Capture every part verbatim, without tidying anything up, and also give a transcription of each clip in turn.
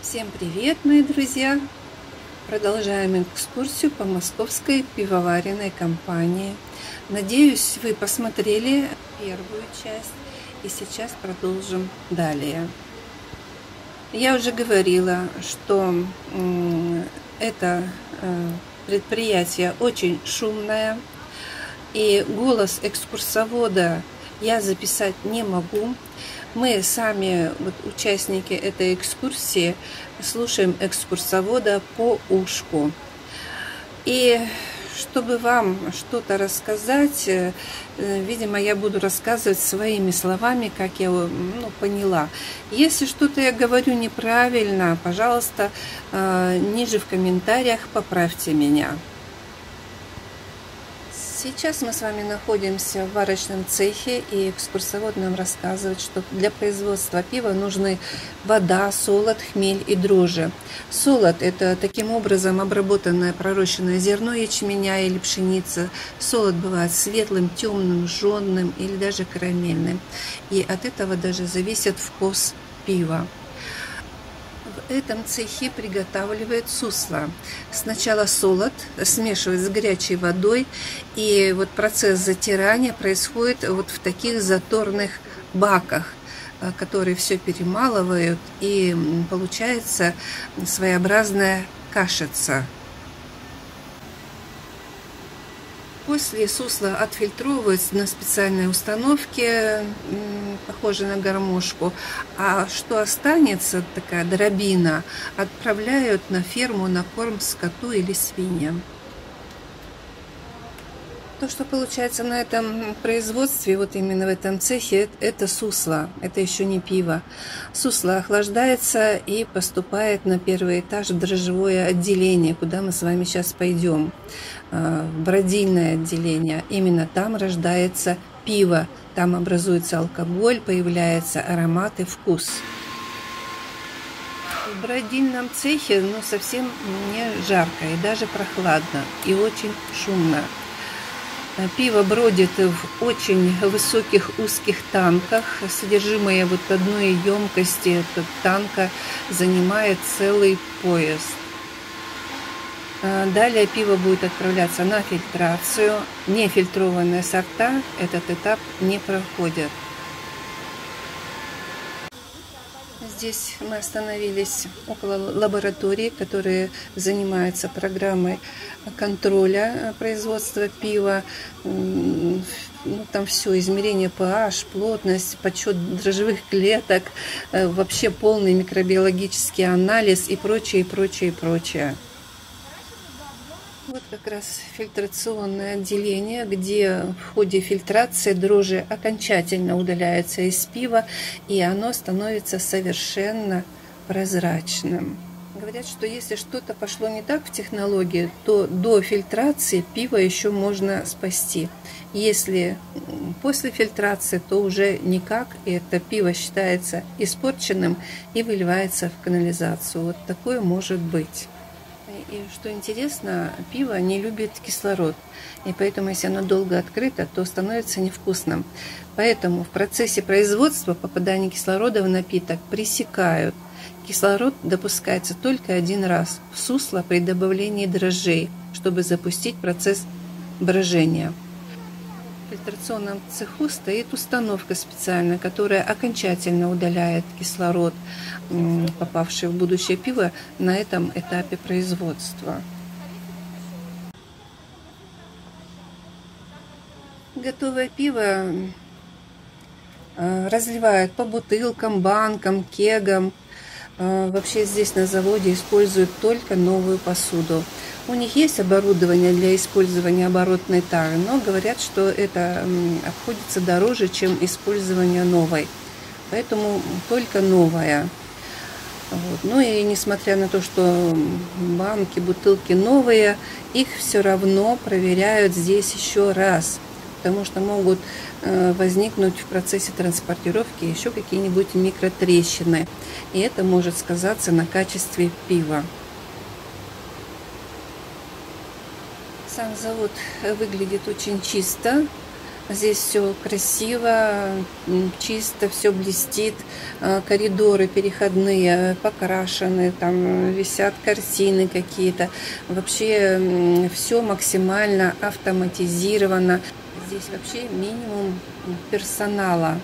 Всем привет, мои друзья! Продолжаем экскурсию по московской пивоваренной компании. Надеюсь, вы посмотрели первую часть, и сейчас продолжим далее. Я уже говорила, что это предприятие очень шумное, и голос экскурсовода я записать не могу. Мы сами, вот, участники этой экскурсии, слушаем экскурсовода по ушку. И чтобы вам что-то рассказать, видимо, я буду рассказывать своими словами, как я ну, поняла. Если что-то я говорю неправильно, пожалуйста, ниже в комментариях поправьте меня. Сейчас мы с вами находимся в варочном цехе, и экскурсовод нам рассказывает, что для производства пива нужны вода, солод, хмель и дрожжи. Солод – это таким образом обработанное пророщенное зерно ячменя или пшеницы. Солод бывает светлым, темным, жженым или даже карамельным. И от этого даже зависит вкус пива. В этом цехе приготавливают сусло. Сначала солод смешивают с горячей водой, и вот процесс затирания происходит вот в таких заторных баках, которые все перемалывают, и получается своеобразная кашица. После сусла отфильтровывается на специальной установке, похожей на гармошку, а что останется, такая дробина, отправляют на ферму на корм скоту или свиньям. То, что получается на этом производстве, вот именно в этом цехе, это сусло, это еще не пиво. Сусло охлаждается и поступает на первый этаж в дрожжевое отделение, куда мы с вами сейчас пойдем, в бродильное отделение. Именно там рождается пиво, там образуется алкоголь, появляется аромат и вкус. В бродильном цехе ну, совсем не жарко и даже прохладно, и очень шумно. Пиво бродит в очень высоких узких танках. Содержимое вот одной емкости этого танка занимает целый пояс. Далее пиво будет отправляться на фильтрацию. Нефильтрованные сорта этот этап не проходят. Здесь мы остановились около лаборатории, которые занимаются программой контроля производства пива. Ну, там все, измерение pH, плотность, подсчет дрожжевых клеток, вообще полный микробиологический анализ и прочее, и прочее, и прочее. Вот как раз фильтрационное отделение, где в ходе фильтрации дрожжи окончательно удаляются из пива, и оно становится совершенно прозрачным. Говорят, что если что-то пошло не так в технологии, то до фильтрации пиво еще можно спасти. Если после фильтрации, то уже никак, и это пиво считается испорченным и выливается в канализацию. Вот такое может быть. И что интересно, пиво не любит кислород, и поэтому, если оно долго открыто, то становится невкусным. Поэтому в процессе производства попадание кислорода в напиток пресекают. Кислород допускается только один раз в сусло при добавлении дрожжей, чтобы запустить процесс брожения. В фильтрационном цеху стоит установка специальная, которая окончательно удаляет кислород, попавший в будущее пиво на этом этапе производства. Готовое пиво разливают по бутылкам, банкам, кегам. Вообще здесь на заводе используют только новую посуду. У них есть оборудование для использования оборотной тары, но говорят, что это обходится дороже, чем использование новой. Поэтому только новая. Вот. Ну и несмотря на то, что банки, бутылки новые, их все равно проверяют здесь еще раз, потому что могут возникнуть в процессе транспортировки еще какие-нибудь микротрещины, и это может сказаться на качестве пива. Сам завод выглядит очень чисто. Здесь все красиво, чисто, все блестит, коридоры переходные покрашены, там висят картины какие-то. Вообще все максимально автоматизировано. Здесь вообще минимум персонала.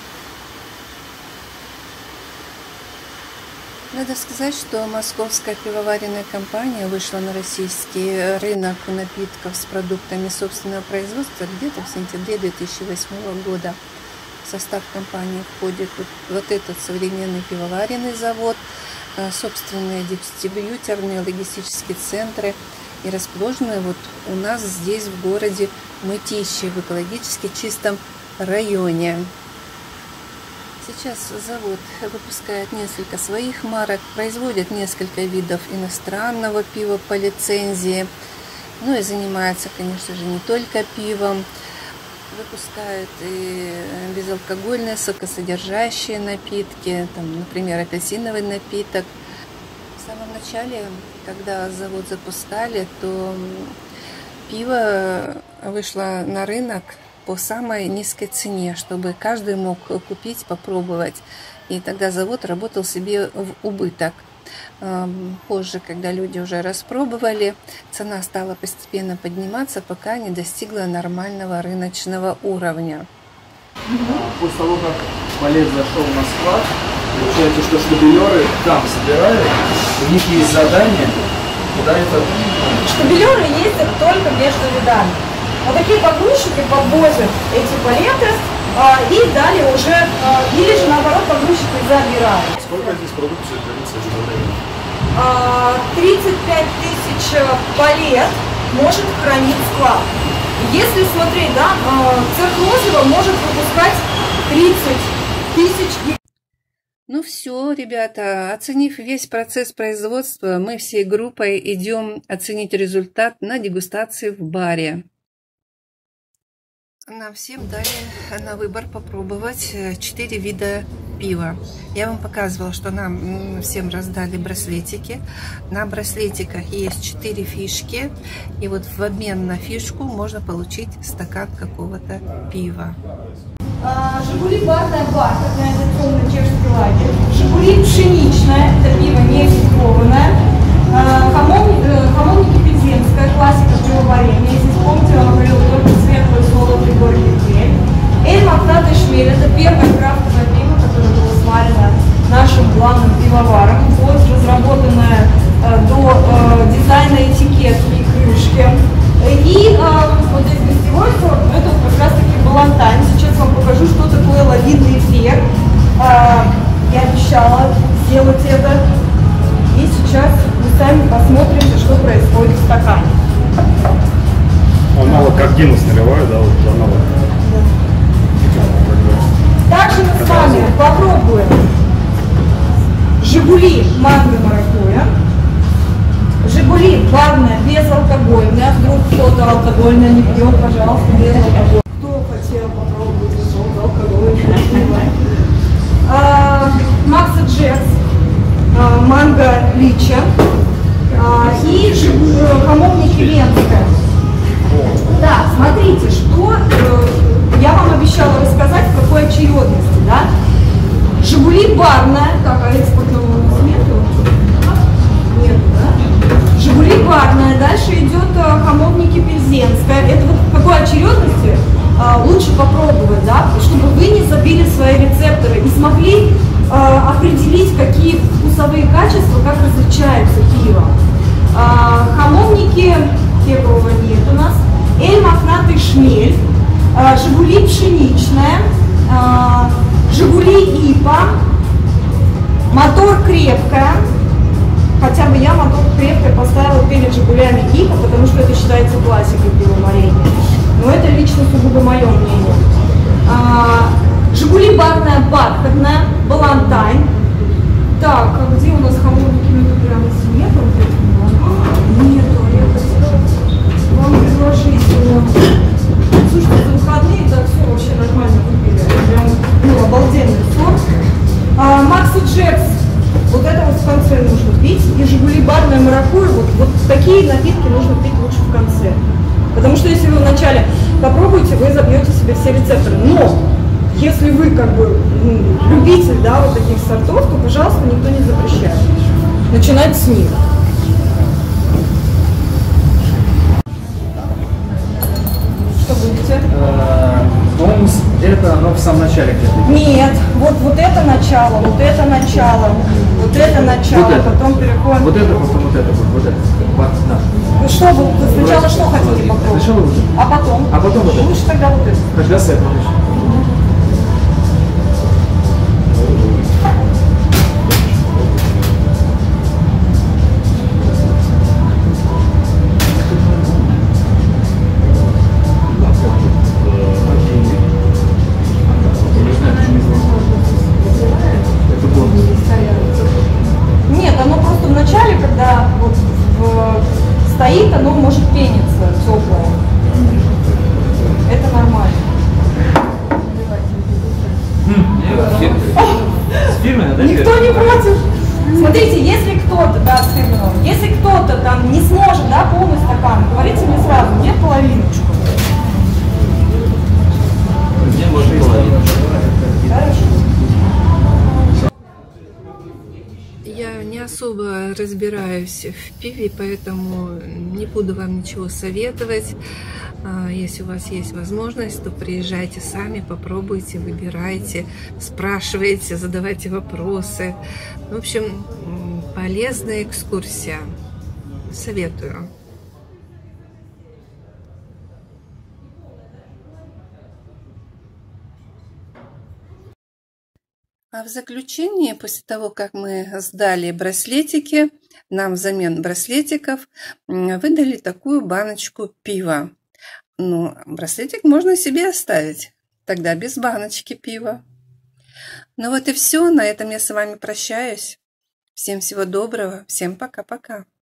Надо сказать, что московская пивоваренная компания вышла на российский рынок напитков с продуктами собственного производства где-то в сентябре две тысячи восьмого года. В состав компании входит вот, вот этот современный пивоваренный завод, собственные дистрибьюторные логистические центры, и расположены вот у нас здесь в городе Мытищи, в экологически чистом районе. Сейчас завод выпускает несколько своих марок, производит несколько видов иностранного пива по лицензии, ну и занимается, конечно же, не только пивом. Выпускает и безалкогольные сокосодержащие напитки, там, например, апельсиновый напиток. В самом начале, когда завод запускали, то пиво вышло на рынок по самой низкой цене, чтобы каждый мог купить, попробовать. И тогда завод работал себе в убыток. Позже, когда люди уже распробовали, цена стала постепенно подниматься, пока не достигла нормального рыночного уровня. После того, как Полет зашел в Москву, получается, что штабелеры там собирают, у них есть задание, куда это... Штабелеры ездят только между рядами. Вот такие погрузчики подвозят эти палеты а, и далее уже, а, или же наоборот погрузчики забирают. Сколько здесь продукции хранится ежедневно? А, тридцать пять тысяч палет может хранить склад. Если смотреть, да, цех Лозева может выпускать тридцать тысяч. Ну все, ребята, оценив весь процесс производства, мы всей группой идем оценить результат на дегустации в баре. Нам всем дали на выбор попробовать четыре вида пива. Я вам показывала, что нам всем раздали браслетики. На браслетиках есть четыре фишки. И вот в обмен на фишку можно получить стакан какого-то пива. Жигули барная бархатная, это темный чешский лагерь. Жигули пшеничная, это пиво не фильтрованное. Хамовники пензенская, классика пивоварения. Если помните, я вам говорила, только светлый, солодый, горький хмель. Эль Мохнатый шмель, это первое крафтовое пиво, которое было сварено нашим главным пивоваром. Вот разработанное э, до э, дизайна этикетки и крышки. И э, вот здесь гостевой сорт, это вот как раз таки балантайн. Сейчас вам покажу, что такое лавинный эффект. Э, я обещала сделать это. И сейчас мы сами посмотрим, что происходит в стакане. Аналог как Гиннес наливаю, да, вот аналог. Да. Также мы с вами попробуем Жигули манго маракуйя, Жигули барная безалкогольная, вдруг кто-то алкогольное не пьет, пожалуйста, безалкогольное. Кто хотел попробовать безалкогольное? Макса Джекс, манго лича и хамовники венская. Да, смотрите, что э, я вам обещала рассказать, в какой очередности, да? Жигули барная, так, а экспортного у нас нету? Нет, да? Жигули барная, дальше идет э, хамовники пензенская. Это вот в какой очередности э, лучше попробовать, да? Чтобы вы не забили свои рецепторы и смогли э, определить, какие вкусовые качества, как различаются пиво. Э, хамовники кедрового нет у нас. Эль Мохнатый шмель, э, Жигули пшеничная, э, Жигули ипа, мотор крепкая, хотя бы я мотор крепкой поставила перед Жигулями ипа, потому что это считается классикой пивоварения, но это лично сугубо мое мнение. Э, Жигули барная бархатная, балантайн. Так, а где у нас хамовники? Это прямо нету? Нету, я хотела вам предложить. Слушайте, за выходные, да, все вообще нормально выпили. Прям, ну, обалденный сорт. А, Макса Джекс, вот это вот в конце нужно пить. И Жигули барная маракуйя, вот, вот такие напитки нужно пить лучше в конце. Потому что если вы вначале попробуете, вы забьете себе все рецепторы. Но если вы как бы ну, любитель, да, вот таких сортов, то, пожалуйста, никто не запрещает. Начинать с них. Что будете? Томс, это оно в самом начале где-то. Нет, вот, вот это начало, вот это начало, вот это начало, Вот это. потом переходим. Вот это, потом вот это, вот, вот это. Вот, да. Ну что вы, вы сначала что хотите попробовать? Сначала вот это. А потом? А потом вот это. Лучше тогда вот это. Тогда с этого начнем. Нет, оно просто в начале, когда вот в- стоит, оно может пениться теплое. Это нормально. С фирменной, да? Никто не против. Смотрите, если кто-то, да, с фирменного, если кто-то там не сможет, да, полный стакан, говорите мне сразу, нет половиночку. Мне можно половиночку. Хорошо. Я не особо разбираюсь в пиве, поэтому не буду вам ничего советовать. А, Если у вас есть возможность, то приезжайте сами, попробуйте, выбирайте, спрашивайте, задавайте вопросы. В общем, м, полезная экскурсия. Советую. А в заключение, после того, как мы сдали браслетики, нам взамен браслетиков м, выдали такую баночку пива. Ну, браслетик можно себе оставить, тогда без баночки пива. Ну вот и все, на этом я с вами прощаюсь. Всем всего доброго, всем пока-пока.